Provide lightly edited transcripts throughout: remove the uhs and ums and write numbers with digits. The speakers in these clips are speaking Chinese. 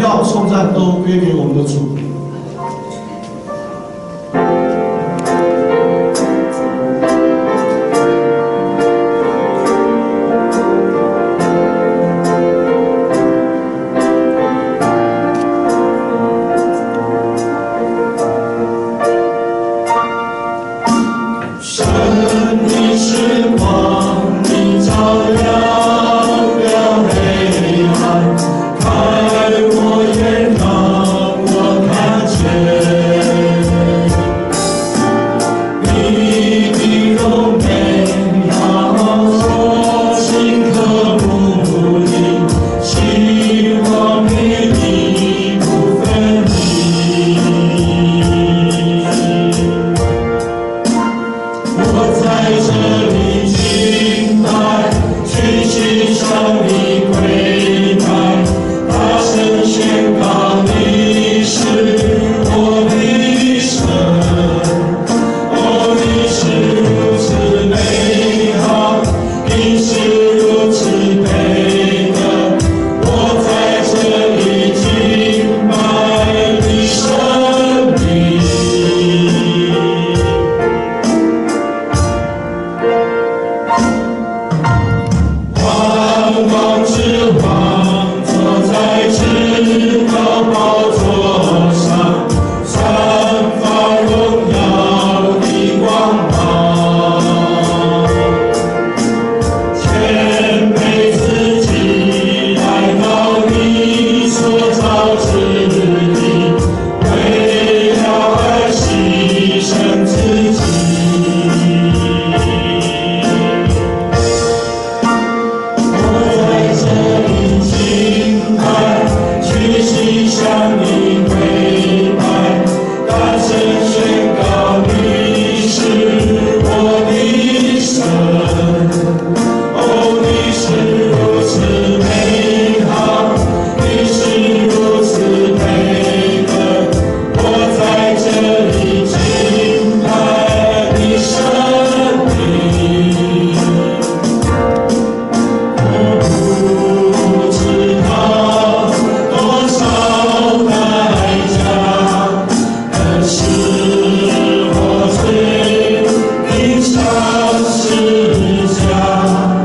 耀、颂赞都归给我们的主。 十字架。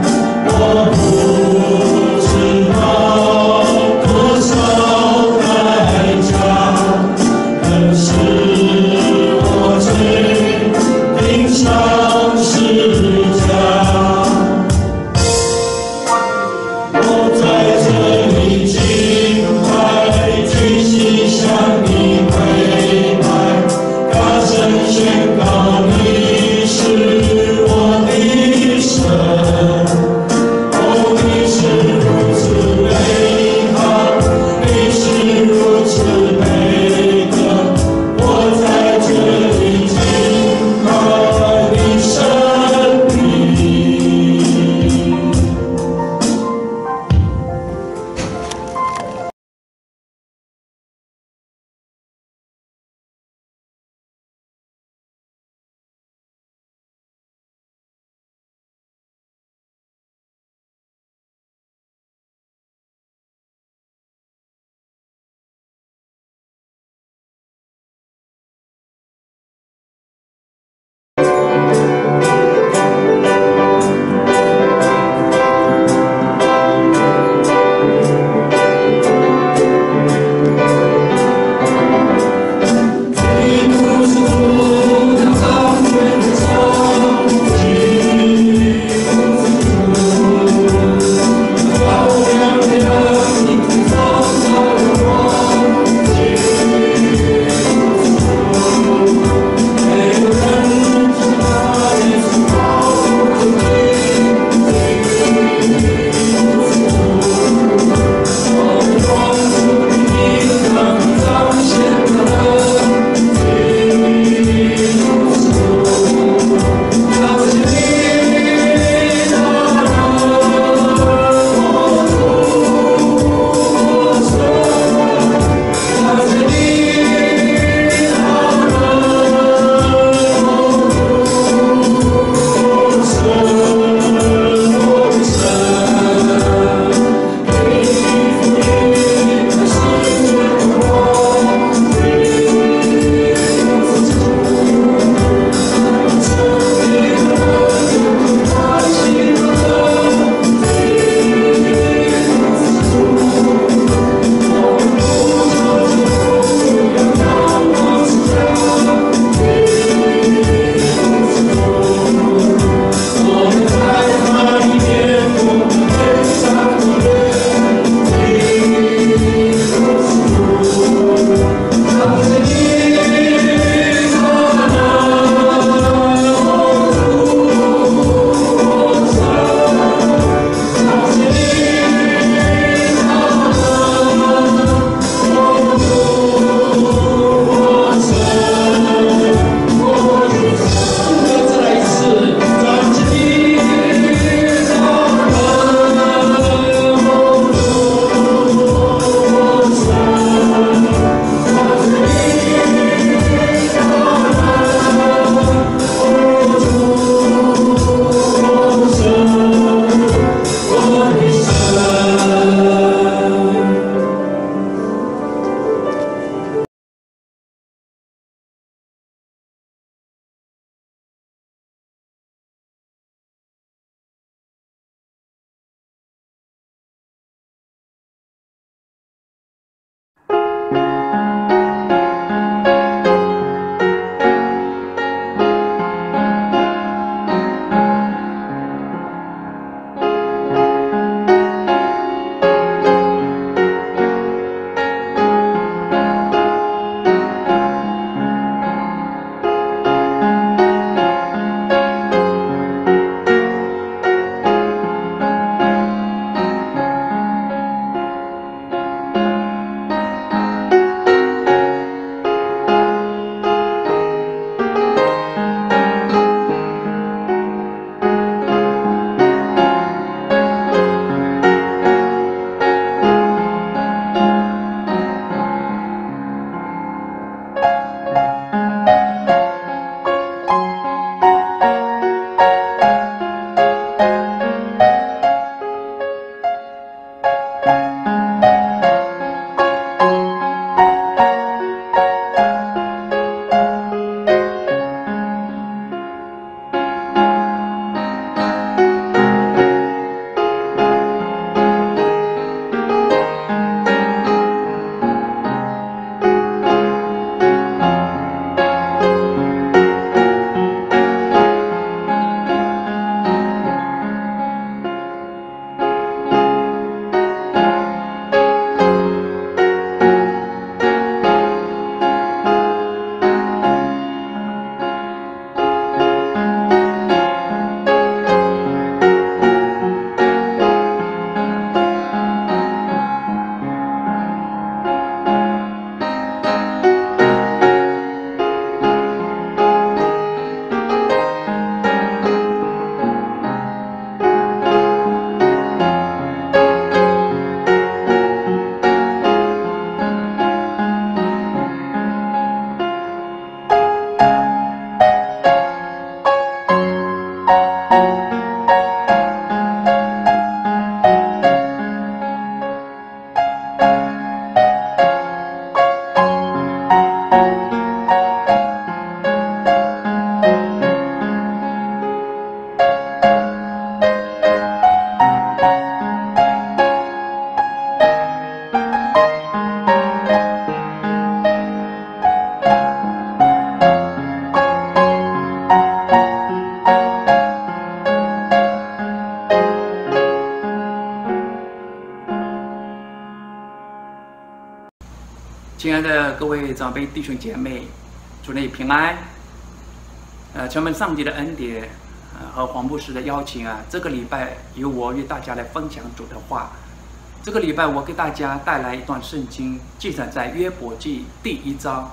亲爱的各位长辈弟兄姐妹，主内平安。承蒙上帝的恩典，和黄牧师的邀请啊，这个礼拜由我与大家来分享主的话。这个礼拜我给大家带来一段圣经，记载在约伯记第1章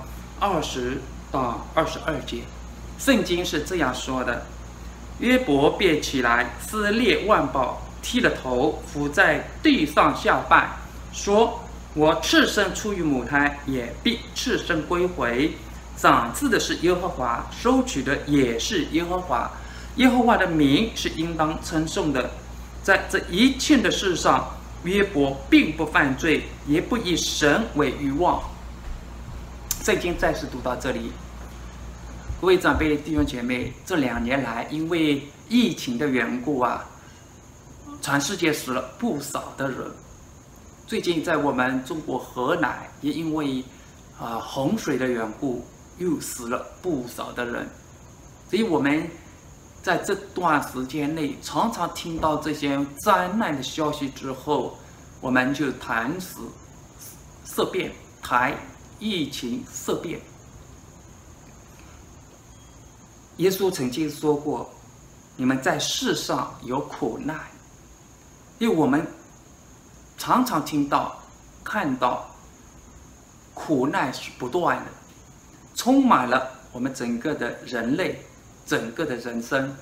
20到22节。圣经是这样说的：约伯便起来，撕裂万宝，剃了头，伏在地上下拜，说：我赤身出于母胎，也必赤身归回。长子的是耶和华，收取的也是耶和华。耶和华的名是应当称颂的。在这一切的事上，约伯并不犯罪，也不以神为愚妄。圣经再次读到这里，各位长辈弟兄姐妹，这2年来因为疫情的缘故啊，全世界死了不少的人。最近在我们中国河南，也因为洪水的缘故，又死了不少的人。所以我们在这段时间内常常听到这些灾难的消息之后，我们就谈死色变，谈疫情色变。耶稣曾经说过：你们在世上有苦难。因为我们常常听到、看到苦难是不断的，充满了我们整个的人类、整个的人生。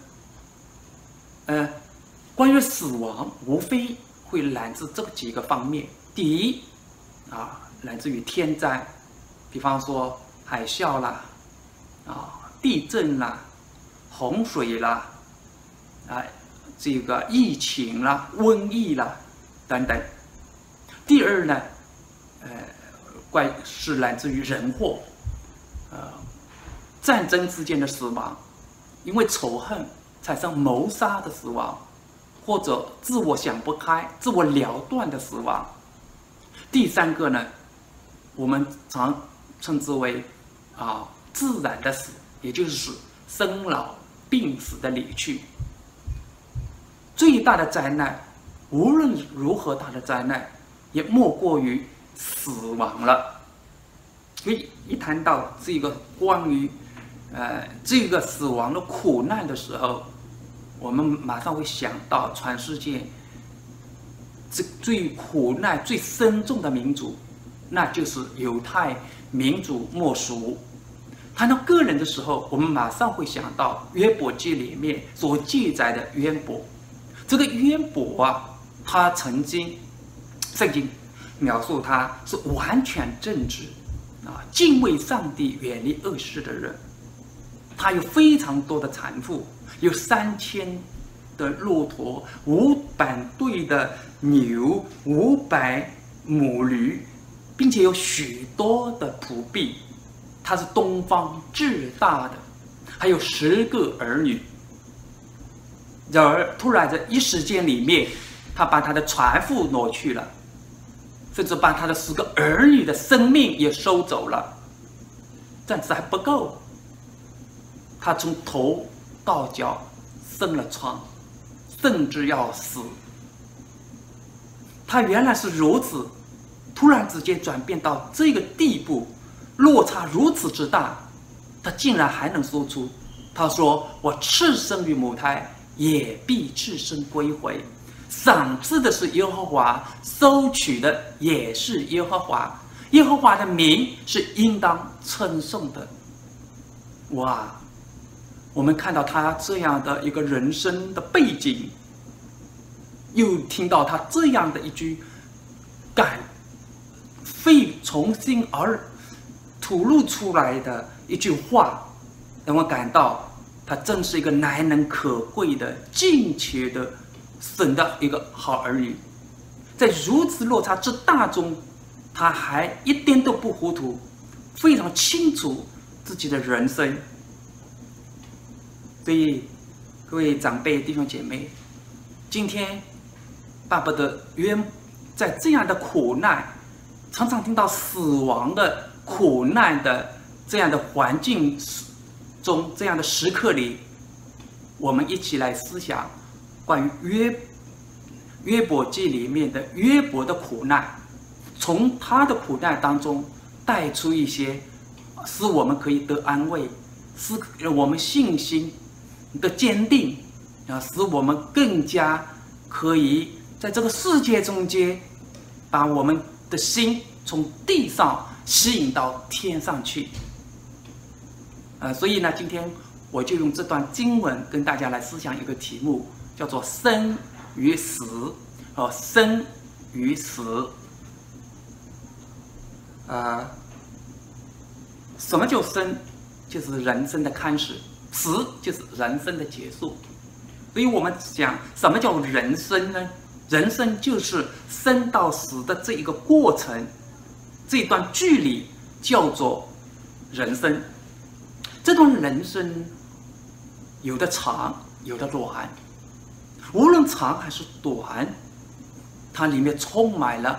关于死亡，无非会来自这几个方面。第一，来自于天灾，比方说海啸啦，地震啦，洪水啦，这个疫情啦、瘟疫啦等等。第二呢，是来自于人祸，战争之间的死亡，因为仇恨产生谋杀的死亡，或者自我想不开、自我了断的死亡。第三个呢，我们常称之为自然的死，也就是生老病死的离去。最大的灾难，无论如何大的灾难，也莫过于死亡了。所以一谈到这个关于这个死亡的苦难的时候，我们马上会想到全世界最苦难、最深重的民族，那就是犹太民族莫属。谈到个人的时候，我们马上会想到约伯记里面所记载的约伯。这个约伯他曾经，圣经描述他是完全正直， 敬畏上帝、远离恶事的人。他有非常多的财富，有3000的骆驼，500对的牛，500母驴，并且有许多的仆婢。他是东方至大的，还有10个儿女。然而，突然在一时间里面，他把他的财富挪去了，甚至把他的10个儿女的生命也收走了。但是还不够，他从头到脚生了疮，甚至要死。他原来是如此，突然之间转变到这个地步，落差如此之大，他竟然还能说出，他说：“我赤身于母胎，也必赤身归回。赏赐的是耶和华，收取的也是耶和华。耶和华的名是应当称颂的。”哇！我们看到他这样的一个人生的背景，又听到他这样的一句肺从心而吐露出来的一句话，让我感到他真是一个难能可贵的、敬虔的神的一个好儿女。在如此落差之大中，他还一点都不糊涂，非常清楚自己的人生。所以，各位长辈、弟兄姐妹，今天巴不得在这样的苦难，常常听到死亡的苦难的这样的环境中，这样的时刻里，我们一起来思想关于约伯记里面的约伯的苦难，从他的苦难当中带出一些使我们可以得安慰，使我们信心的坚定，使我们更加可以在这个世界中间，把我们的心从地上吸引到天上去。所以呢，今天我就用这段经文跟大家来思想一个题目，叫做生与死。生与死。什么叫生？就是人生的开始；死就是人生的结束。所以我们讲什么叫人生呢？人生就是生到死的这一个过程，这一段距离叫做人生。这段人生有的长，有的短，无论长还是短，它里面充满了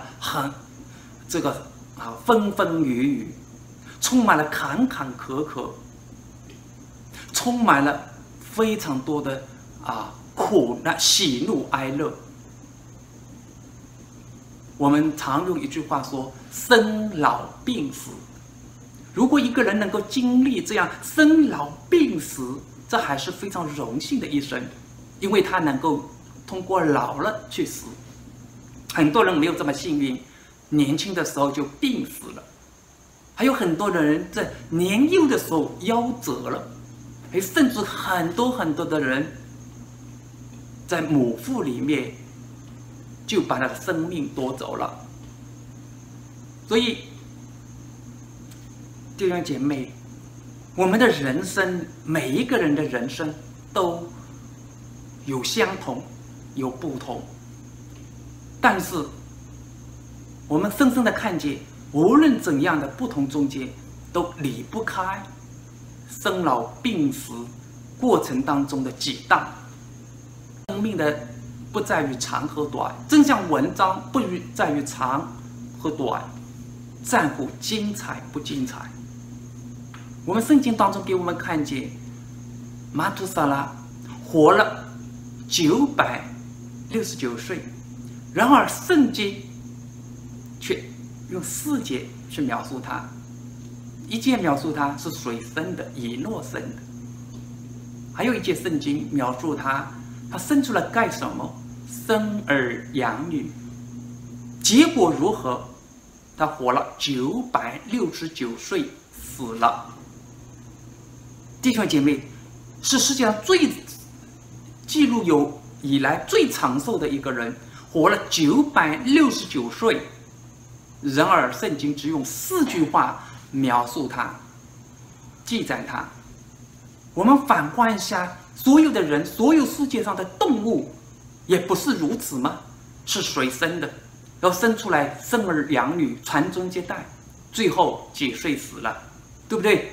风风雨雨，充满了坎坎坷坷，充满了非常多的苦难、喜怒哀乐。我们常用一句话说：生老病死。如果一个人能够经历这样生老病死，这还是非常荣幸的一生，因为他能够通过老了去死。很多人没有这么幸运，年轻的时候就病死了，还有很多的人在年幼的时候夭折了，甚至很多的人在母腹里面就把他的生命夺走了。所以弟兄姐妹，我们的人生，每一个人的人生都有相同，有不同，但是我们深深的看见，无论怎样的不同中间，都离不开生老病死过程当中的激荡。生命的不在于长和短，正像文章不在于长和短，在乎精彩不精彩。我们圣经当中给我们看见，马土撒拉活了969岁，然而圣经却用4节去描述他。一节描述他是水生的，以诺生的；还有一节圣经描述他生出来干什么？生儿养女。结果如何？他活了969岁，死了。弟兄姐妹，是世界上记录有以来最长寿的一个人，活了969岁。然而，圣经只用4句话描述它、记载它。我们反观一下，所有的人，所有世界上的动物，也不是如此吗？是谁生的？然后生出来，生儿养女，传宗接代，最后几岁死了，对不对？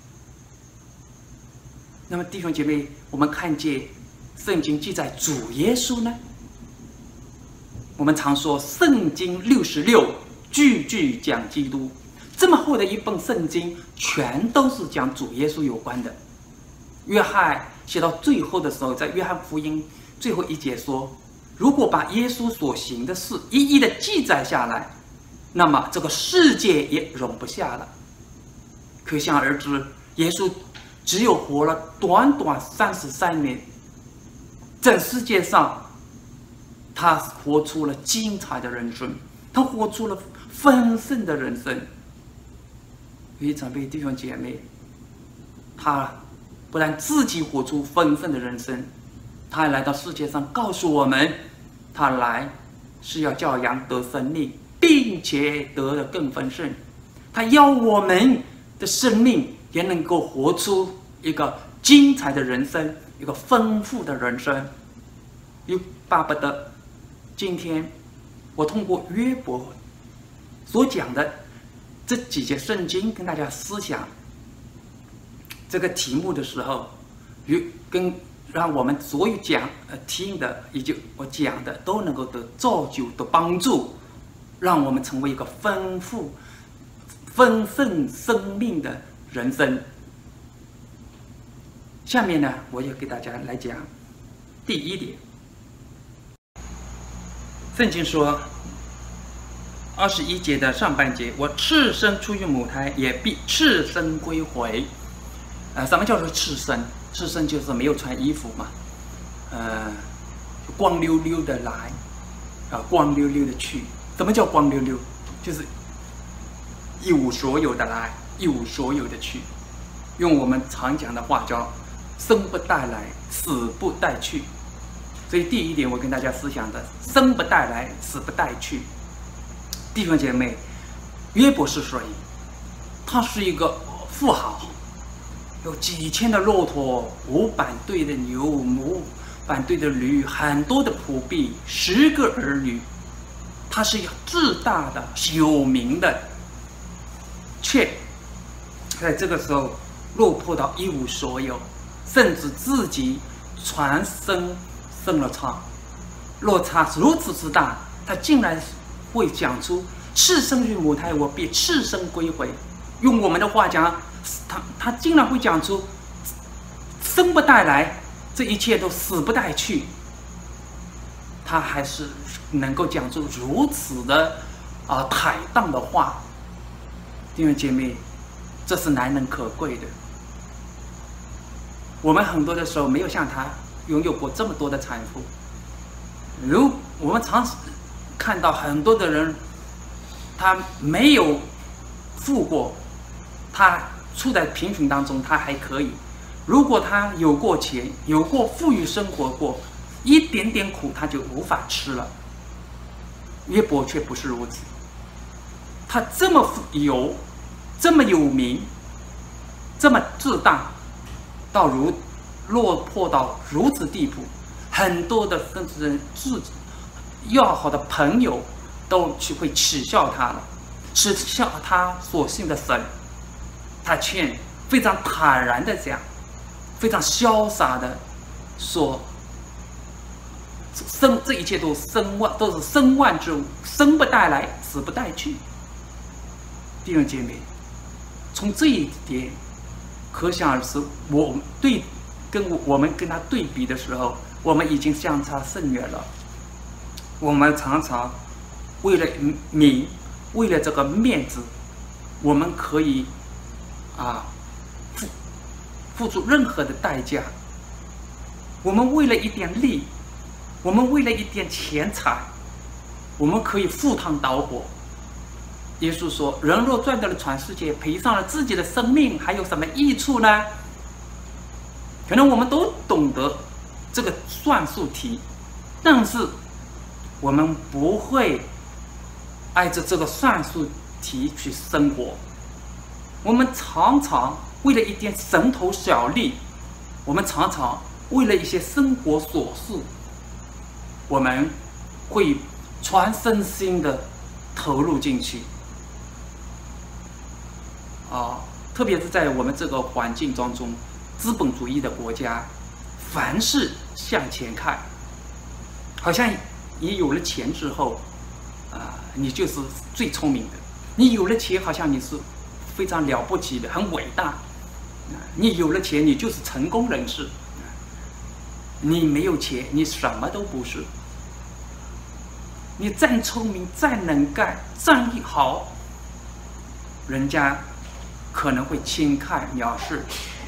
那么弟兄姐妹，我们看见圣经记载主耶稣呢？我们常说圣经66句句讲基督，这么厚的一本圣经，全都是讲主耶稣有关的。约翰写到最后的时候，在约翰福音最后一节说，如果把耶稣所行的事一一的记载下来，那么这个世界也容不下了。可想而知，耶稣只有活了短短33年，在世界上他活出了精彩的人生，他活出了丰盛的人生。所以长辈弟兄姐妹，他不但自己活出丰盛的人生，他还来到世界上告诉我们，他来是要叫羊得生命，并且得的更丰盛。他要我们的生命也能够活出一个精彩的人生，一个丰富的人生。又巴不得今天我通过约伯所讲的这几节圣经跟大家思想这个题目的时候，跟让我们所有听的以及我讲的都能够得造就的帮助，让我们成为一个丰富丰盛生命的人生。下面呢，我就给大家来讲第一点。圣经说21节的上半节，我赤身出于母胎，也必赤身归回。什么叫做赤身？赤身就是没有穿衣服嘛，光溜溜的来，光溜溜的去。什么叫光溜溜？就是一无所有的来，一无所有的去。用我们常讲的话叫生不带来，死不带去。所以第一点，我跟大家思想的，生不带来，死不带去。弟兄姐妹，约伯是谁？他是一个富豪，有几千的骆驼，500对的牛，500对的驴，很多的仆婢，10个儿女。他是一个自大的、有名的，却在这个时候落魄到一无所有，甚至自己传生了疮，落差如此之大，他竟然会讲出赤身于母胎，我必赤身归回。用我们的话讲，他竟然会讲出生不带来，这一切都死不带去。他还是能够讲出如此的坦荡的话，弟兄姐妹，这是难能可贵的。我们很多的时候没有像他拥有过这么多的财富。我们常看到很多的人，他没有富过，他处在贫穷当中，他还可以。如果他有过钱，有过富裕生活过，一点点苦他就无法吃了。约伯却不是如此，他这么有名，这么自大，落魄到如此地步，很多的甚至要好的朋友都会耻笑他了，耻笑他所信的神。他却非常坦然的讲，非常潇洒的说，这一切都是生万之物，生不带来，死不带去。弟兄姐妹，从这一点可想而知，我们跟他对比的时候，我们已经相差甚远了。我们常常为了名，为了这个面子，我们可以付出任何的代价。我们为了一点利，我们为了一点钱财，我们可以赴汤蹈火。耶稣说，人若赚到了全世界，赔上了自己的生命，还有什么益处呢？可能我们都懂得这个算术题，但是我们不会按照这个算术题去生活。 我们常常为了一点蝇头小利，我们常常为了一些生活琐事，我们会全身心的投入进去。特别是在我们这个环境当中，资本主义的国家，凡事向前看，好像你有了钱之后，你就是最聪明的；你有了钱，好像你是非常了不起的，很伟大；你有了钱，你就是成功人士；你没有钱，你什么都不是。你再聪明、再能干、再好，人家可能会轻看藐视。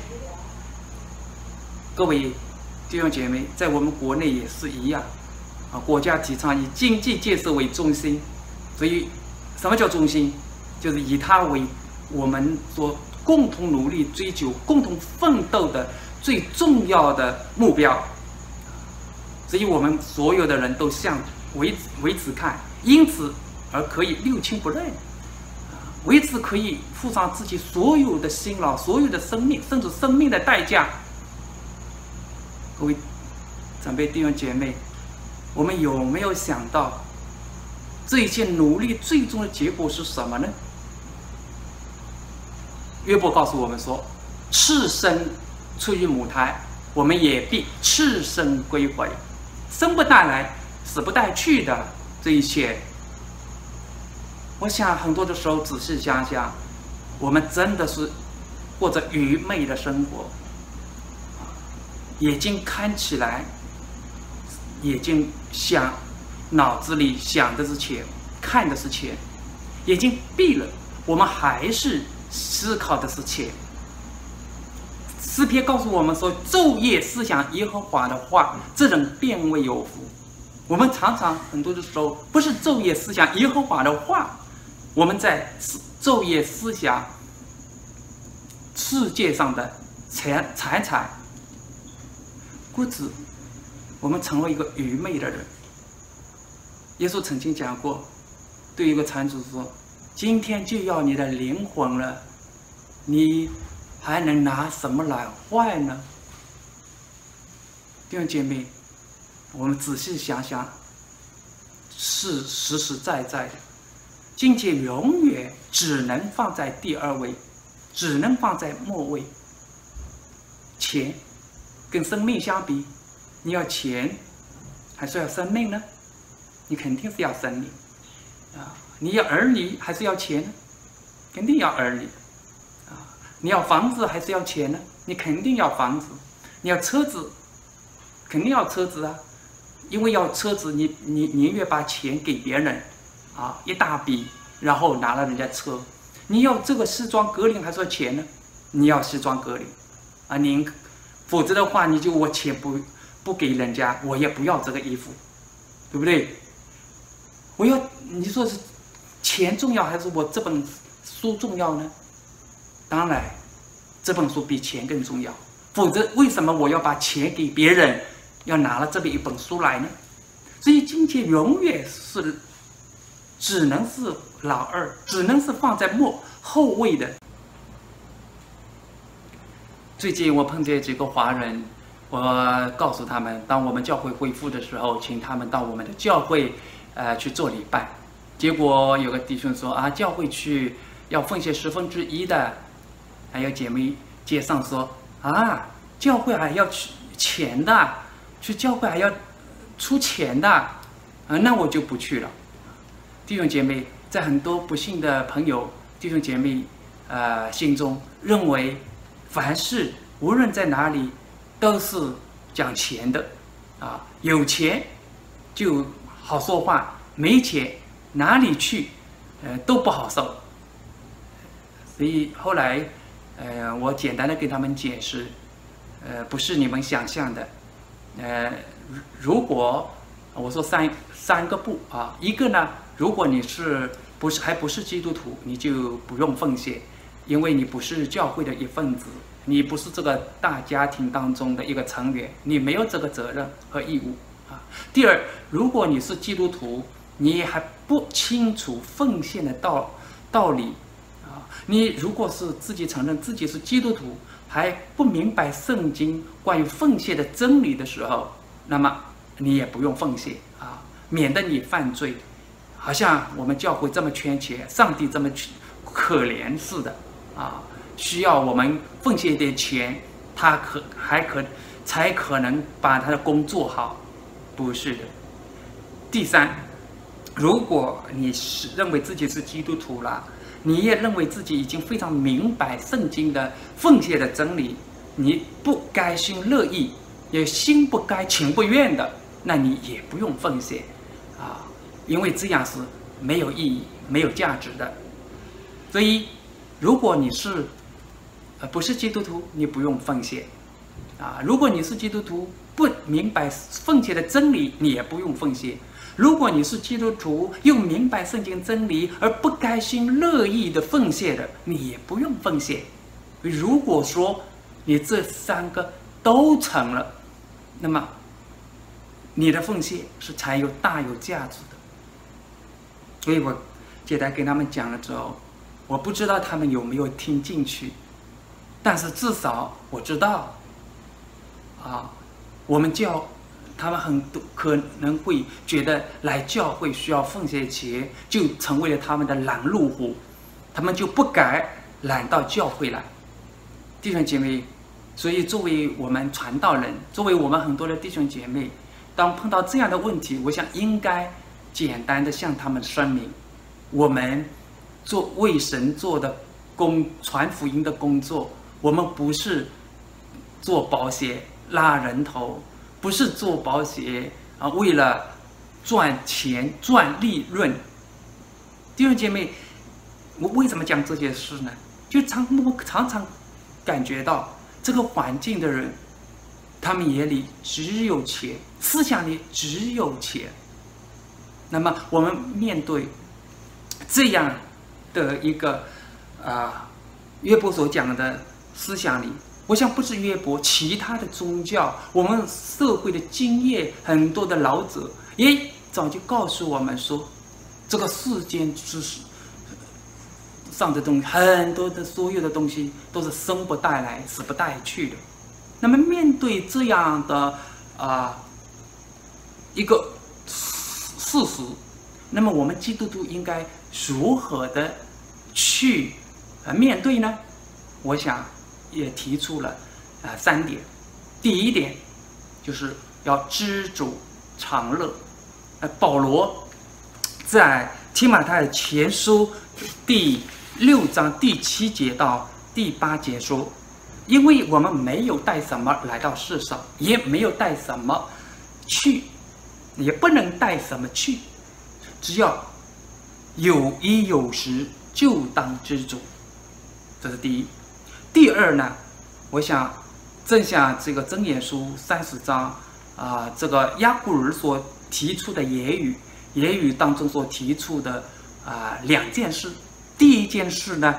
各位弟兄姐妹，在我们国内也是一样，国家提倡以经济建设为中心，所以什么叫中心？就是以它为我们所共同努力追求、共同奋斗的最重要的目标。所以我们所有的人都为此看，因此而可以六亲不认，为此可以付上自己所有的辛劳、所有的生命，甚至生命的代价。各位长辈弟兄姐妹，我们有没有想到，这一切努力最终的结果是什么呢？约伯告诉我们说：“赤身出于母胎，我们也必赤身归回。生不带来，死不带去的这一切。”我想很多的时候仔细想想，我们真的是过着愚昧的生活，眼睛看起来，眼睛想，脑子里想的是钱，看的是钱，眼睛闭了，我们还是思考的是钱。诗篇告诉我们说：“昼夜思想耶和华的话，这人便为有福。”我们常常很多的时候不是昼夜思想耶和华的话，我们在昼夜思想世界上的财产，故此我们成为一个愚昧的人。耶稣曾经讲过，对一个财主说：“今天就要你的灵魂了，你还能拿什么来换呢？”弟兄姐妹，我们仔细想想，是实实在在的。金钱永远只能放在第二位，只能放在末位。钱跟生命相比，你要钱还是要生命呢？你肯定是要生命你要儿女还是要钱呢？肯定要儿女你要房子还是要钱呢？你肯定要房子。你要车子，肯定要车子啊，因为要车子，你宁愿把钱给别人一大笔，然后拿了人家车。你要这个西装革领还是要钱呢？你要西装革领否则的话，你就我钱不给人家，我也不要这个衣服，对不对？你说是钱重要还是我这本书重要呢？当然，这本书比钱更重要。否则，为什么我要把钱给别人，要拿了这么一本书来呢？所以，金钱永远只能是老二，只能是放在后位的。最近我碰见几个华人，我告诉他们，当我们教会恢复的时候，请他们到我们的教会去做礼拜。结果有个弟兄说教会去要奉献1/10的，还有姐妹接上说教会还要去钱的，去教会还要出钱的那我就不去了。弟兄姐妹，在很多不幸的朋友弟兄姐妹心中，认为凡事无论在哪里都是讲钱的有钱就好说话，没钱哪里去都不好受。所以后来我简单的跟他们解释，不是你们想象的。如果我说三个不一个呢，如果你还不是基督徒，你就不用奉献，因为你不是教会的一份子，你不是这个大家庭当中的一个成员，你没有这个责任和义务第二，如果你是基督徒，你还不清楚奉献的道理你如果是自己承认自己是基督徒，还不明白圣经关于奉献的真理的时候，那么你也不用奉献啊，免得你犯罪，好像我们教会这么缺钱，上帝这么可怜似的啊，需要我们奉献一点钱，他才可能把他的工做好，不是的。第三，如果你是认为自己是基督徒了，你也认为自己已经非常明白圣经的奉献的真理，你不甘心乐意，也心不甘情不愿的，那你也不用奉献啊，因为这样是没有意义、没有价值的。所以，如果你是不是基督徒，你不用奉献啊；如果你是基督徒，不明白奉献的真理，你也不用奉献。如果你是基督徒，又明白圣经真理而不甘心乐意的奉献的，你也不用奉献。如果说你这三个都成了，那么你的奉献是才有大有价值的。所以我简单跟他们讲了之后，我不知道他们有没有听进去，但是至少我知道啊，我们他们很多可能会觉得来教会需要奉献钱，就成为了他们的拦路虎，他们就不敢来到教会来。弟兄姐妹，所以作为我们传道人，作为我们很多的弟兄姐妹，当碰到这样的问题，我想应该简单的向他们声明，我们为神做的传福音的工作，我们不是做保险拉人头，不是做保险啊，为了赚钱赚利润。弟兄姐妹，我为什么讲这件事呢？就我常常感觉到这个环境的人，他们眼里只有钱，思想里只有钱。那么我们面对这样的一个约伯所讲的思想里，我想不是约伯，其他的宗教，我们社会的经验，很多的老者也早就告诉我们说，这个世间之上的东西，很多的所有的东西都是生不带来，死不带去的。那么面对这样的一个事实，那么我们基督徒应该如何的去面对呢？我想也提出了3点。第一点就是要知足常乐。保罗在提摩太前书第6章第7节到第8节说，因为我们没有带什么来到世上，也没有带什么去，也不能带什么去，只要有衣有食，就当知足。这是第一。第二呢，我想正像这个箴言书30章这个雅古尔所提出的言语当中所提出的2件事。第一件事呢，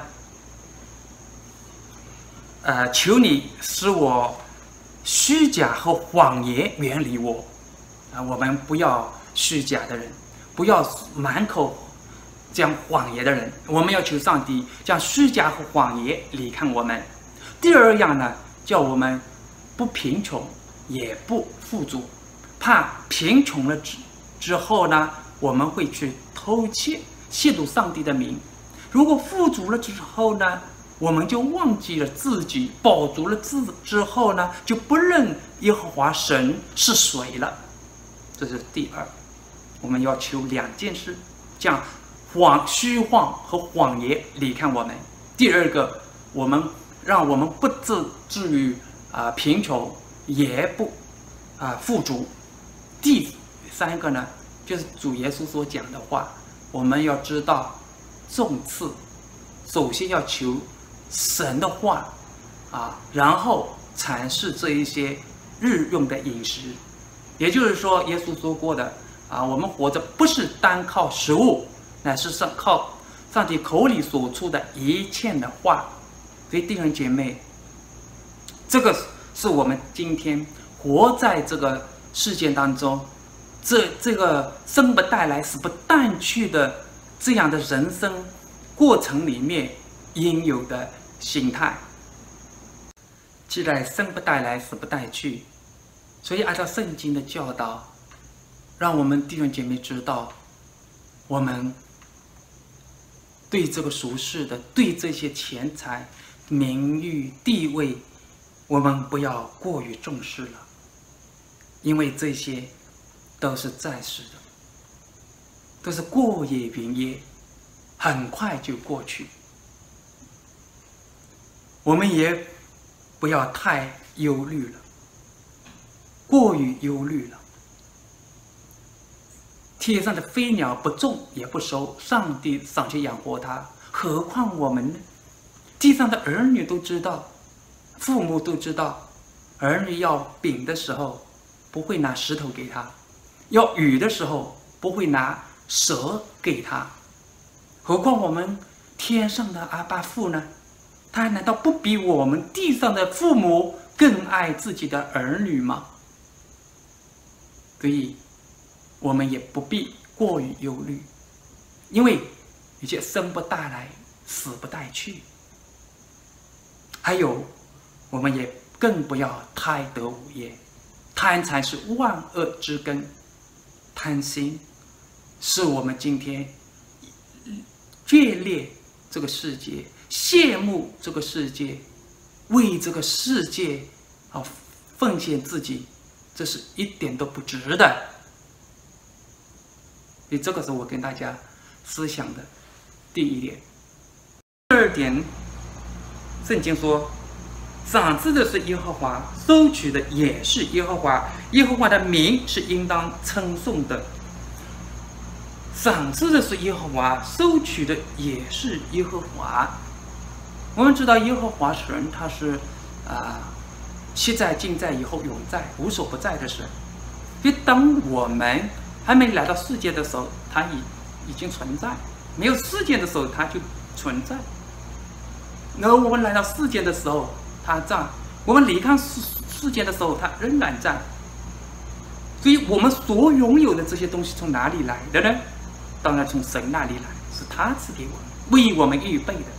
求你使我虚假和谎言远离我我们不要虚假的人，不要满口讲谎言的人，我们要求上帝将虚假和谎言离开我们。第二样呢，叫我们不贫穷也不富足，怕贫穷了之后呢，我们会去偷窃亵渎上帝的名。如果富足了之后呢，我们就忘记了自己，饱足了之后呢，就不认耶和华神是谁了。这是第二，我们要求2件事，将虚晃和谎言离开我们。第二个，让我们不至于贫穷，也不富足。第三个呢，就是主耶稣所讲的话，我们要知道重次，首先要求神的话然后才是这一些日用的饮食。也就是说，耶稣说过的我们活着不是单靠食物，乃是靠上帝口里所出的一切的话。所以弟兄姐妹，这个是我们今天活在这个世界当中，这个生不带来死不带去的这样的人生过程里面， 应有的心态。既然生不带来，死不带去，所以按照圣经的教导，让我们弟兄姐妹知道，我们对这个俗世的，对这些钱财、名誉、地位，我们不要过于重视了，因为这些都是暂时的，都是过眼云烟，很快就过去。我们也不要太忧虑了，过于忧虑了。天上的飞鸟不种也不收，上帝赏去养活它，何况我们呢？地上的儿女都知道，父母都知道，儿女要饼的时候不会拿石头给他，要雨的时候不会拿蛇给他，何况我们天上的阿爸父呢？他难道不比我们地上的父母更爱自己的儿女吗？所以我们也不必过于忧虑，因为一切生不带来，死不带去。还有，我们也更不要贪得无厌。贪财是万恶之根，贪心是我们今天眷恋这个世界，羡慕这个世界，为这个世界奉献自己，这是一点都不值的。所以这个是我跟大家思想的第一点。第二点，圣经说，赏赐的是耶和华，收取的也是耶和华，耶和华的名是应当称颂的。赏赐的是耶和华，收取的也是耶和华。我们知道耶和华神他是昔在、今在、以后永在、无所不在的神。所以当我们还没来到世界的时候，他已经存在；没有世界的时候，他就存在。然后我们来到世界的时候，他在；我们离开世界的时候，他仍然在。所以我们所拥有的这些东西从哪里来的呢？当然从神那里来，是他赐给我们，为我们预备的。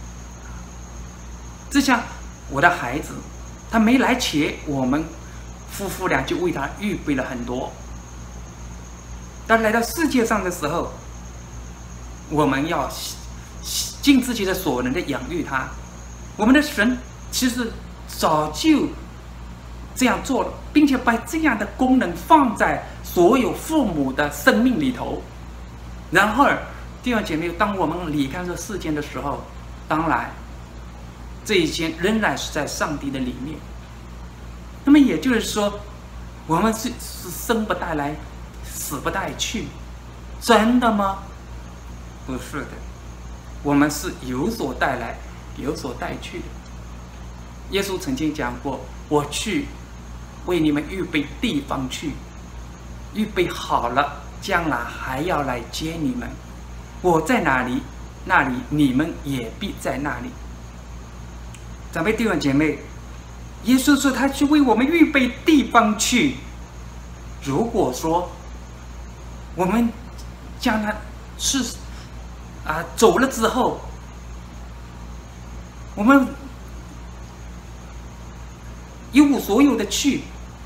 就像我的孩子，他没来前，我们夫妇俩就为他预备了很多。当来到世界上的时候，我们要尽自己的所能的养育他。我们的神其实早就这样做了，并且把这样的功能放在所有父母的生命里头。然后弟兄姐妹，当我们离开这世间的时候，当然这一切仍然是在上帝的里面。那么也就是说，我们是生不带来，死不带去，真的吗？不是的，我们是有所带来，有所带去的。耶稣曾经讲过，我去为你们预备地方去，预备好了，将来还要来接你们。我在哪里，那里你们也必在那里。长辈弟兄姐妹，耶稣说他去为我们预备地方去。如果说我们将来是走了之后，我们一无所有的去，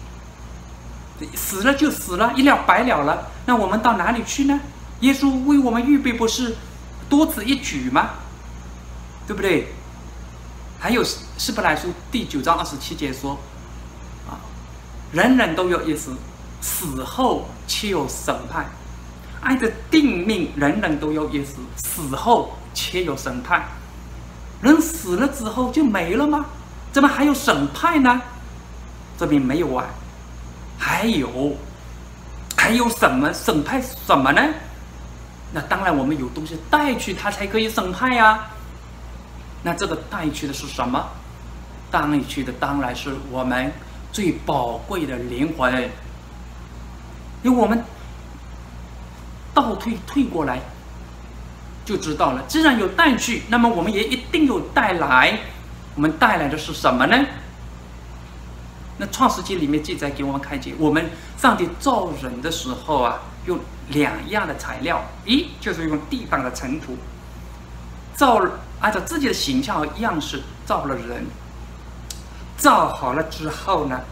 死了就死了，一了百了了，那我们到哪里去呢？耶稣为我们预备不是多此一举吗？对不对？还有希伯来书第9章27节说，人人都有一死，死后且有审判。按着定命，人人都有一死，死后且有审判。人死了之后就没了吗？怎么还有审判呢？这边没有完，还有什么审判什么呢？那当然我们有东西带去，他才可以审判呀。那这个带去的是什么？带去的当然是我们最宝贵的灵魂。因为我们倒退过来就知道了，既然有带去，那么我们也一定有带来。我们带来的是什么呢？那创世纪里面记载给我们看见，我们上帝造人的时候用2样的材料，一就是用地上的尘土，造按照自己的形象和样式造了人。造好了之后呢，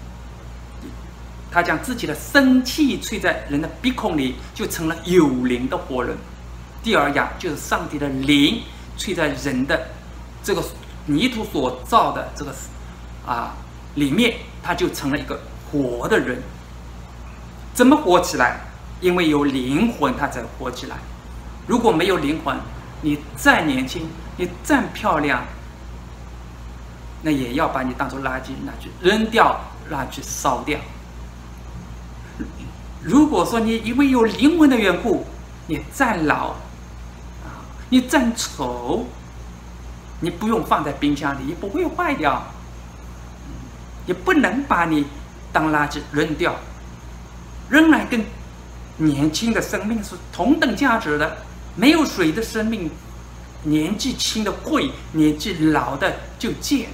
他将自己的生气吹在人的鼻孔里，就成了有灵的活人。第二样就是上帝的灵吹在人的这个泥土所造的这个里面，他就成了一个活的人。怎么活起来？因为有灵魂，他才活起来。如果没有灵魂，你再年轻，你再漂亮，那也要把你当作垃圾拿去扔掉，拿去烧掉。如果说你因为有灵魂的缘故，你再老你再丑，你不用放在冰箱里，也不会坏掉，也不能把你当垃圾扔掉，仍然跟年轻的生命是同等价值的。没有谁的生命年纪轻的贵，年纪老的就贱。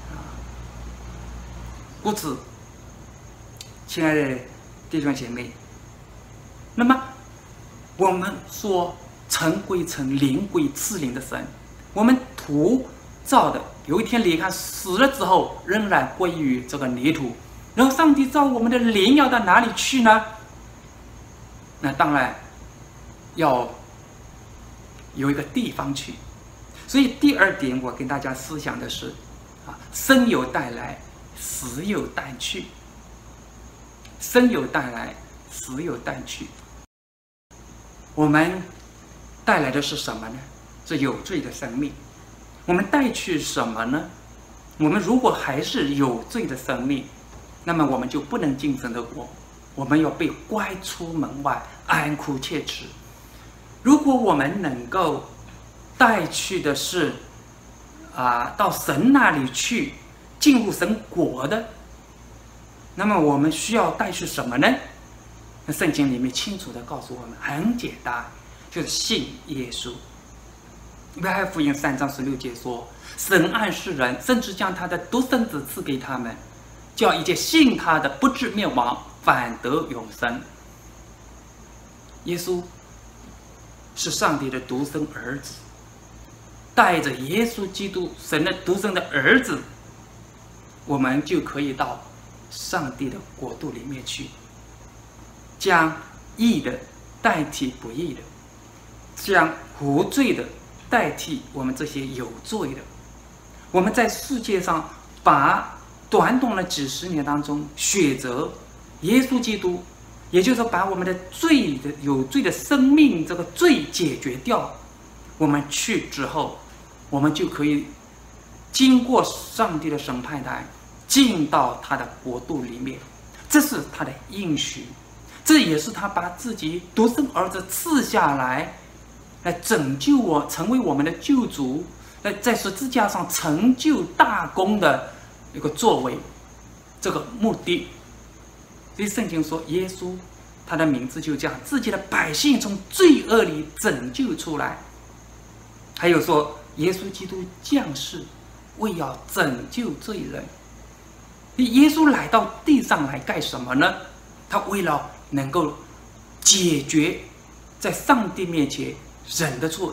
故此，亲爱的弟兄姐妹，那么我们说尘归尘，灵归次灵的神，我们土造的，有一天离开死了之后，仍然归于这个泥土。然后上帝造我们的灵要到哪里去呢？那当然要有一个地方去。所以第二点，我跟大家思想的是生有带来，死有带去。生有带来，死有带去。我们带来的是什么呢？是有罪的生命。我们带去什么呢？我们如果还是有罪的生命，那么我们就不能进神的国，我们要被拐出门外，哀哭切齿。如果我们能够带去的是到神那里去，进入神国的，那么我们需要带去什么呢？那圣经里面清楚地告诉我们，很简单，就是信耶稣。约翰福音3章16节说，神爱世人，甚至将他的独生子赐给他们，叫一切信他的不至灭亡，反得永生。耶稣是上帝的独生儿子，带着耶稣基督，神的独生的儿子，我们就可以到上帝的国度里面去，将义的代替不义的，将无罪的代替我们这些有罪的。我们在世界上把短短的几十年当中选择耶稣基督，也就是把我们的有罪的生命这个罪解决掉，我们去之后，我们就可以经过上帝的审判台，进到他的国度里面。这是他的应许，这也是他把自己独生儿子赐下来拯救我，成为我们的救主，在十字架上成就大功的一个作为，这个目的。所以圣经说，耶稣他的名字就将自己的百姓从罪恶里拯救出来。还有说，耶稣基督降世为要拯救罪人。耶稣来到地上来干什么呢？他为了能够解决在上帝面前人的罪。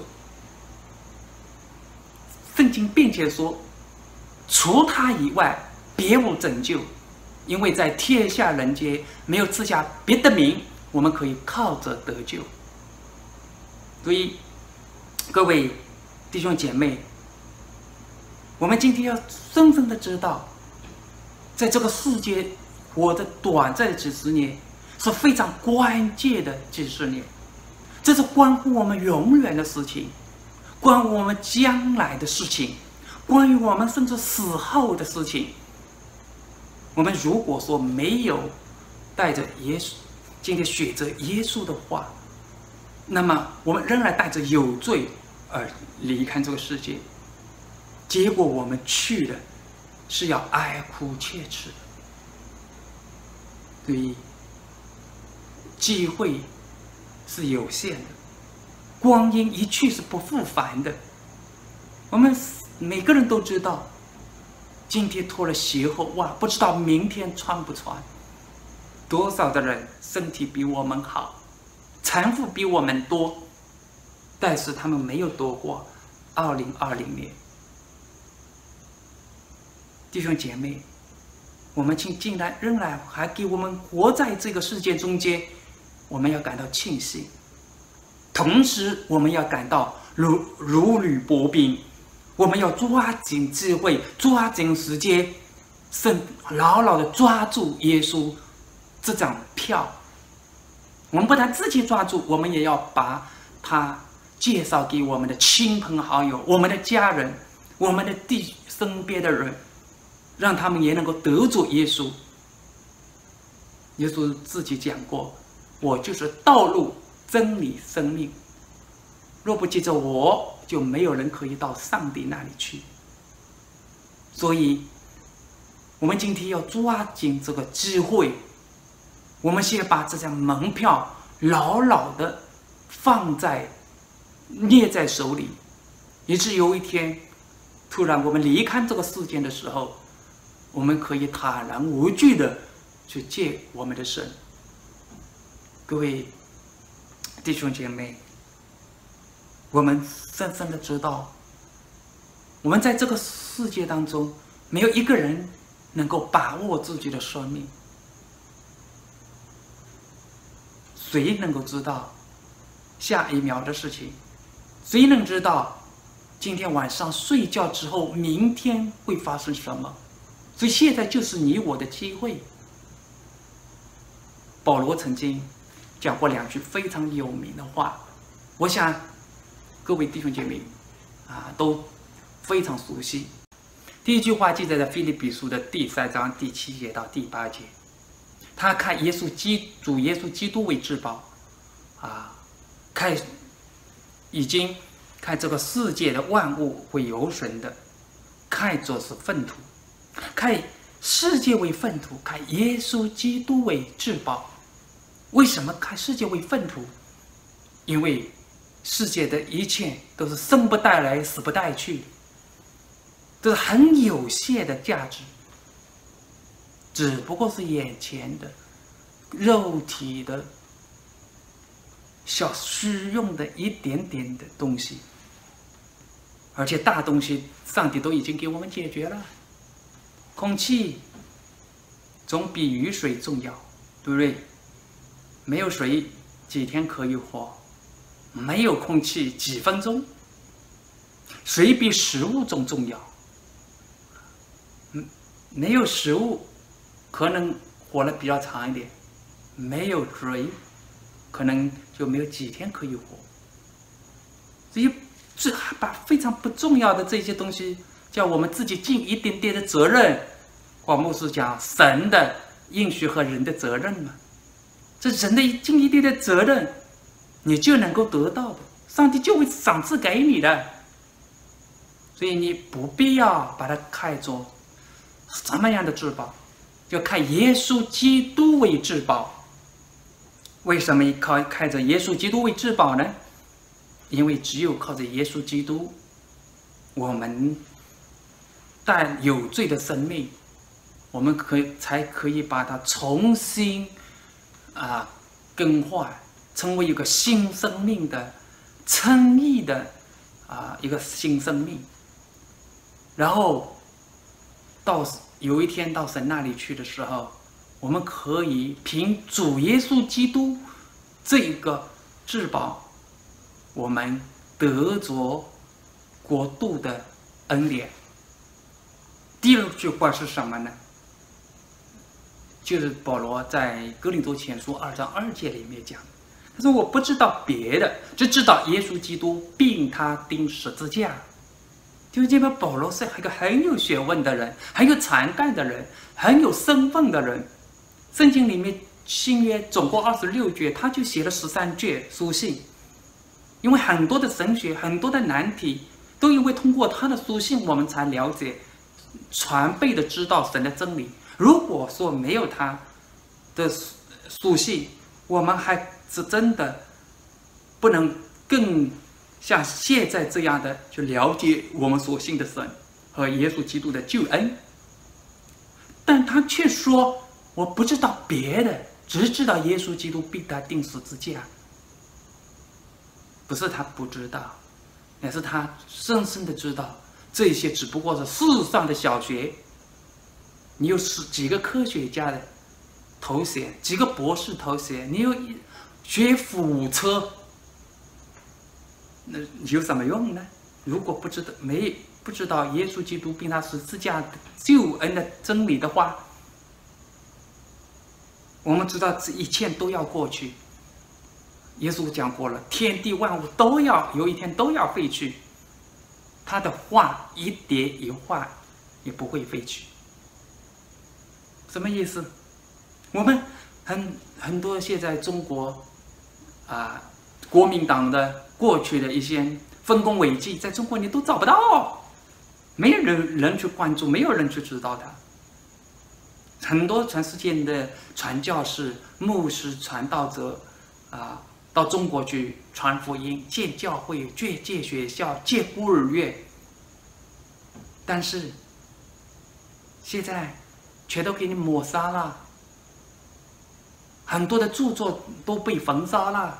圣经并且说，除他以外别无拯救，因为在天下人间没有赐下别的名，我们可以靠着得救。所以各位弟兄姐妹，我们今天要深深的知道，在这个世界活得短暂的几十年是非常关键的几十年，这是关乎我们永远的事情，关乎我们将来的事情，关于我们甚至死后的事情。我们如果说没有带着耶稣，今天选择耶稣的话，那么我们仍然带着有罪而离开这个世界，结果我们去的是要哀哭切齿的。所以机会是有限的，光阴一去是不复返的。我们每个人都知道，今天脱了鞋和袜，不知道明天穿不穿。多少的人身体比我们好，财富比我们多，但是他们没有躲过 2020年，弟兄姐妹，我们竟然仍然还给我们活在这个世界中间，我们要感到庆幸，同时我们要感到如履薄冰，我们要抓紧机会，抓紧时间，牢牢的抓住耶稣这张票。我们不但自己抓住，我们也要把他介绍给我们的亲朋好友、我们的家人、我们的身边的人，让他们也能够得着耶稣。耶稣自己讲过：“我就是道路、真理、生命。若不借着我，就没有人可以到上帝那里去。”所以，我们今天要抓紧这个机会，我们先把这张门票牢牢的捏在手里，以致有一天，突然我们离开这个世界的时候，我们可以坦然无惧的去见我们的神。各位弟兄姐妹，我们深深的知道，我们在这个世界当中，没有一个人能够把握自己的生命。谁能够知道下一秒的事情？谁能知道今天晚上睡觉之后，明天会发生什么？所以现在就是你我的机会。保罗曾经讲过2句非常有名的话，我想各位弟兄姐妹都非常熟悉。第一句话记载在腓立比书的第3章第7节到第8节。他看主耶稣基督为至宝，已经看这个世界的万物为有损的，看作是粪土，看世界为粪土，看耶稣基督为至宝。为什么看世界为粪土？因为世界的一切都是生不带来，死不带去，都是很有限的价值，只不过是眼前的肉体的小虚用的一点点的东西，而且大东西上帝都已经给我们解决了。空气总比雨水重要，对不对？没有水几天可以活，没有空气几分钟。水比食物重要，没有食物可能活得比较长一点，没有水可能就没有几天可以活。所以这把非常不重要的这些东西，叫我们自己尽一点点的责任。黄牧师讲神的应许和人的责任嘛，这人的尽一点的责任，你就能够得到的，上帝就会赏赐给你的。所以你不必要把它看作什么样的至宝，就看耶稣基督为至宝。为什么看着耶稣基督为至宝呢？因为只有靠着耶稣基督，我们但有罪的生命，我们才可以把它重新更换，成为一个新生命的称义的一个新生命。然后有一天到神那里去的时候，我们可以凭主耶稣基督这个至宝，我们得着国度的恩典。第二句话是什么呢？就是保罗在哥林多前书2章2节里面讲，他说：“我不知道别的，只知道耶稣基督并他钉十字架。”就这边保罗是一个很有学问的人，很有才干的人，很有身份的人。圣经里面新约总共26卷，他就写了13卷书信。因为很多的神学，很多的难题，都因为通过他的书信，我们才了解、传备的知道神的真理。如果说没有他的书信，我们还是真的不能更像现在这样的去了解我们所信的神和耶稣基督的救恩。但他却说：“我不知道别的，只知道耶稣基督并他钉十字架。”不是他不知道， 但是他深深的知道，这些只不过是世上的小学。你有几个科学家的头衔，几个博士头衔，你有学府车，那有什么用呢？如果不知道耶稣基督并他十字架的救恩的真理的话，我们知道这一切都要过去。耶稣讲过了，天地万物都要有一天都要废去，他的话一叠一画也不会废去。什么意思？我们很多现在中国国民党的过去的一些丰功伟绩，在中国你都找不到，没有人去关注，没有人去知道它。很多全世界的传教士、牧师、传道者到中国去传福音、建教会、建学校、建孤儿院，但是现在全都给你抹杀了，很多的著作都被焚烧了。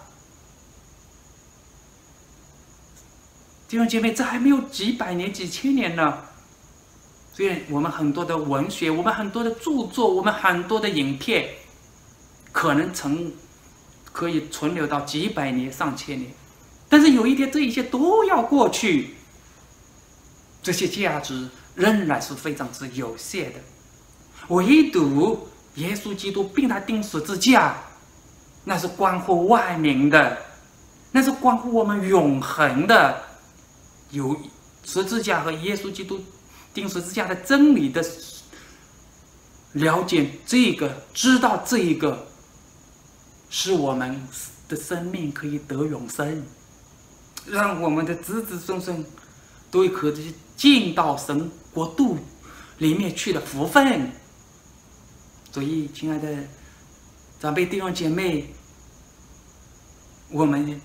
弟兄姐妹，这还没有几百年、几千年呢。所以我们很多的文学，我们很多的著作，我们很多的影片，可能可以存留到几百年、上千年，但是有一天这一切都要过去，这些价值仍然是非常之有限的。唯独耶稣基督并他钉十字架，那是关乎万民的，那是关乎我们永恒的。有十字架和耶稣基督钉十字架的真理的了解，这个知道这一个，使我们的生命可以得永生，让我们的子子孙孙都可以进到神国度里面去的福分。所以，亲爱的长辈弟兄姐妹，我们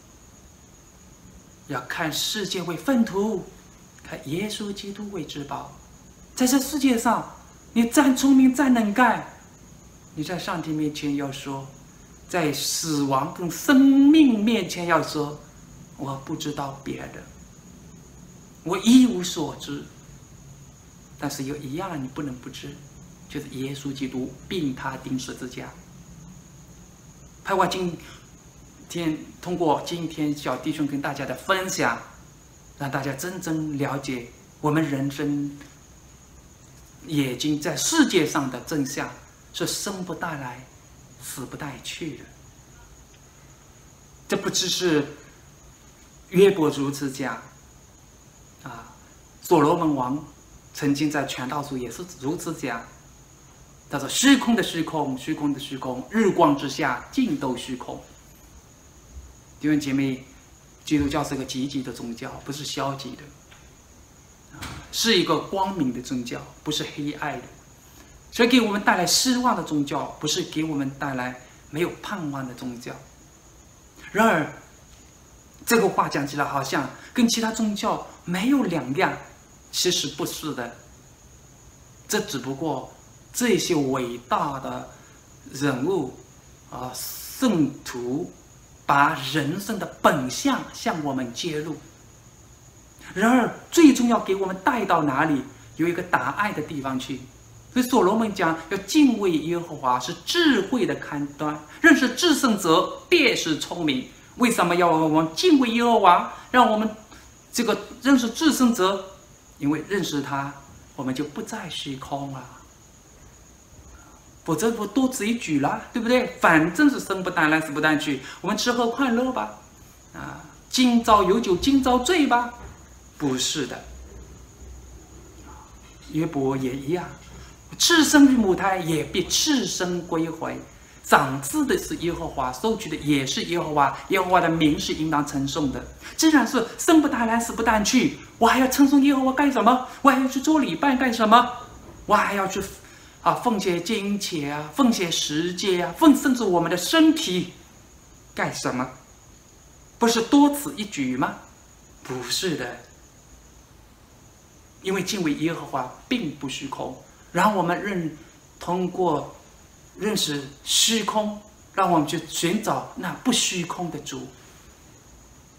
要看世界为粪土，看耶稣基督为至宝。在这世界上，你再聪明再能干，你在上帝面前要说，在死亡跟生命面前要说，我不知道别的，我一无所知。但是有一样你不能不知，就是耶稣基督并他钉十字架。盼望今天通过今天小弟兄跟大家的分享，让大家真正了解我们人生已经在世界上的真相是生不带来，死不带去的。这不只是约伯如此讲所罗门王曾经在传道书也是如此讲。他说：“虚空的虚空，虚空的虚空，日光之下尽都虚空。”弟兄姐妹，基督教是个积极的宗教，不是消极的，是一个光明的宗教，不是黑暗的。所以给我们带来失望的宗教，不是给我们带来没有盼望的宗教。然而，这个话讲起来好像跟其他宗教没有两样，其实不是的。这只不过这些伟大的人物圣徒把人生的本相向我们揭露。然而最终要给我们带到哪里？有一个答案的地方去。所以所罗门讲，要敬畏耶和华是智慧的开端，认识至圣者便是聪明。为什么要我们敬畏耶和华？让我们这个认识至圣者，因为认识他，我们就不再虚空了。否则我多此一举了，对不对？反正是生不带来，死不带去，我们吃喝快乐吧，今朝有酒今朝醉吧，不是的。约伯也一样，赤身于母胎，也必赤身归回。长子的是耶和华，收取的也是耶和华，耶和华的名是应当称颂的。既然是生不带来，死不带去，我还要称颂耶和华干什么？我还要去做礼拜干什么？我还要去奉献金钱奉献时间甚至我们的身体干什么？不是多此一举吗？不是的，因为敬畏耶和华并不虚空，让我们通过认识虚空，让我们去寻找那不虚空的主。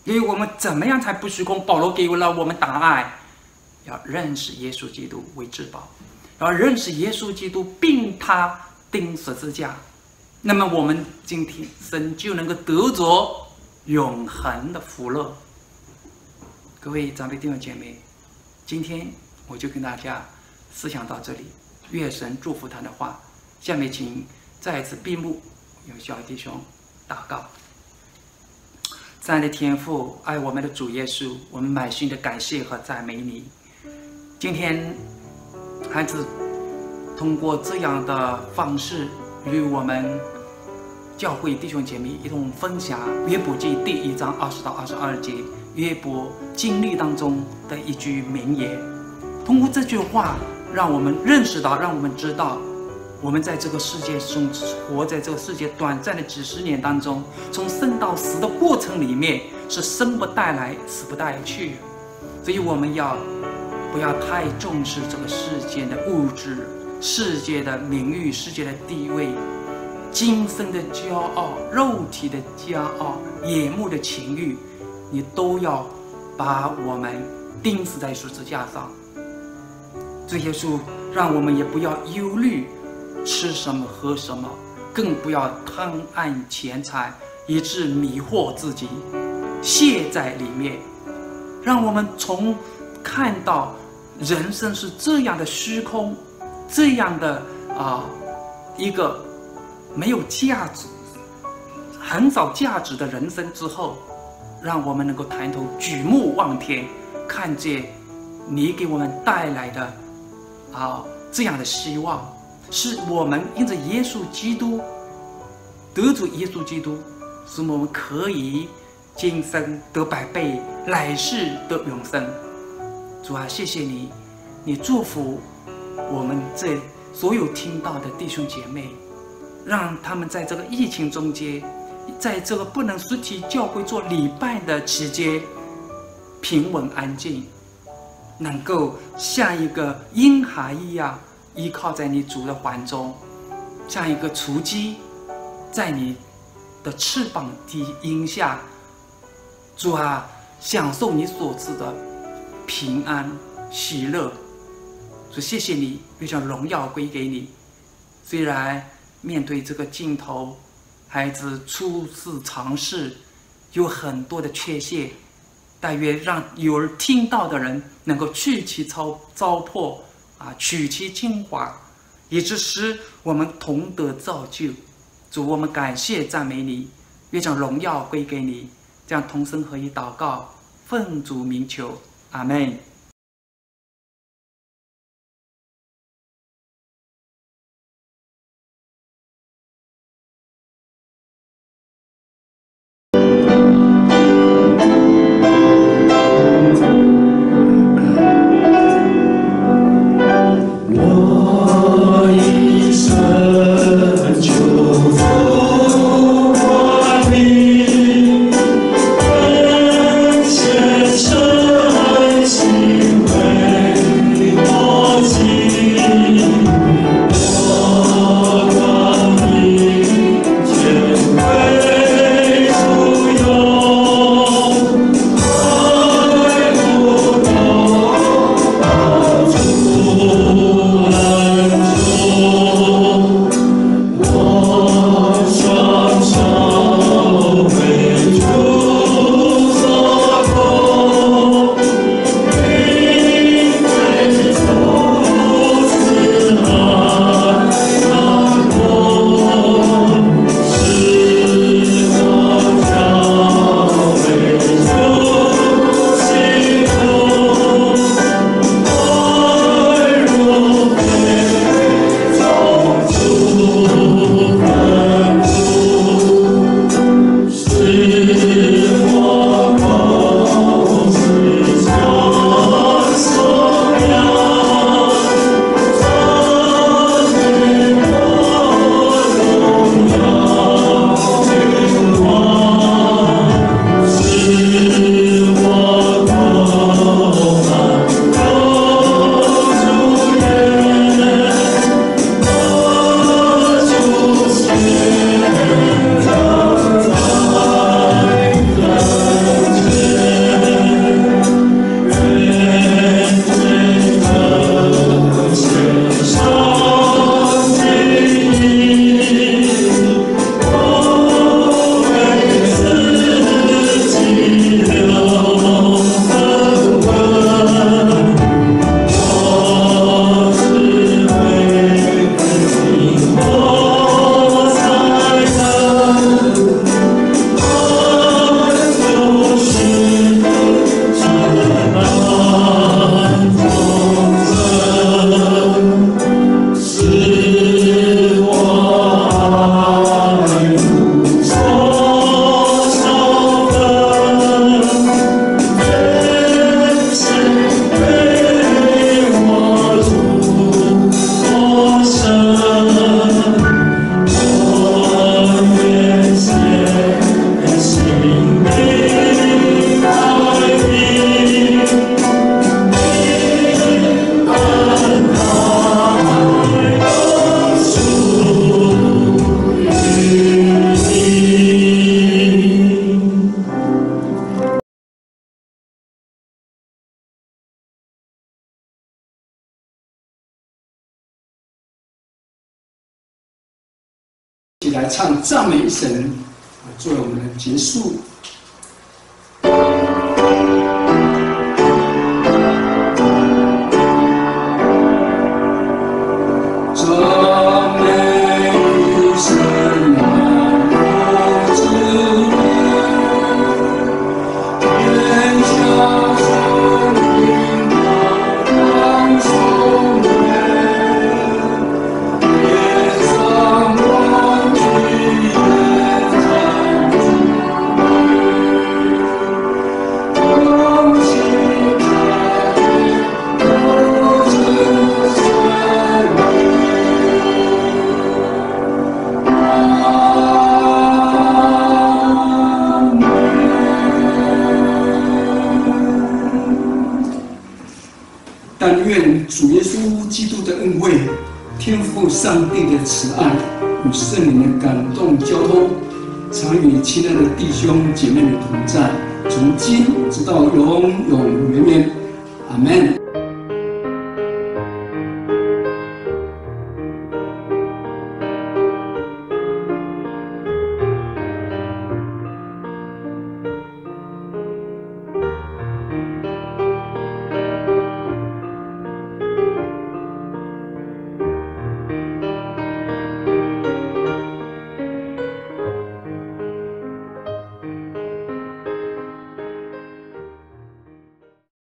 因为我们怎么样才不虚空？保罗给了我们答案：要认识耶稣基督为至宝，要认识耶稣基督，并他钉十字架。那么我们今天生就能够得着永恒的福乐。各位长辈弟兄姐妹，今天我就跟大家思想到这里，愿神祝福他的话。下面请再次闭目，有小弟兄祷告。亲爱的天父，爱我们的主耶稣，我们满心的感谢和赞美你。今天孩子通过这样的方式与我们教会弟兄姐妹一同分享约伯记第1章20到22节约伯经历当中的一句名言。通过这句话，让我们认识到，让我们知道，我们在这个世界中活在这个世界短暂的几十年当中，从生到死的过程里面，是生不带来，死不带去。所以我们不要太重视这个世界的物质、世界的名誉、世界的地位、今生的骄傲、肉体的骄傲、眼目的情欲，你都要把我们钉死在十字架上。主耶稣，让我们也不要忧虑吃什么喝什么，更不要贪爱钱财，以致迷惑自己，陷在里面。让我们看到人生是这样的虚空，这样的一个没有价值、很少价值的人生之后，让我们能够抬头举目望天，看见你给我们带来的这样的希望，是我们因着耶稣基督得主耶稣基督，使我们可以今生得百倍，来世得永生。主啊，谢谢你，你祝福我们这所有听到的弟兄姐妹，让他们在这个疫情中间，在这个不能实体教会做礼拜的期间，平稳安静，能够像一个婴孩一样依靠在你主的怀中，像一个雏鸡在你的翅膀底荫下。主啊，享受你所赐的平安喜乐。主，谢谢你，愿将荣耀归给你。虽然面对这个镜头，孩子初次尝试，有很多的缺陷，但愿让有听到的人能够去其糟粕取其精华，以致使我们同得造就。主，我们感谢赞美你，愿将荣耀归给你。这样同声合一祷告，奉主名求，阿们。 我一生就服我名， 来唱赞美神，作为我们的结束。但愿主耶稣基督的恩惠、天父上帝的慈爱与圣灵的感动交通，常与亲爱的弟兄姐妹们同在，从今直到永永远远。阿门。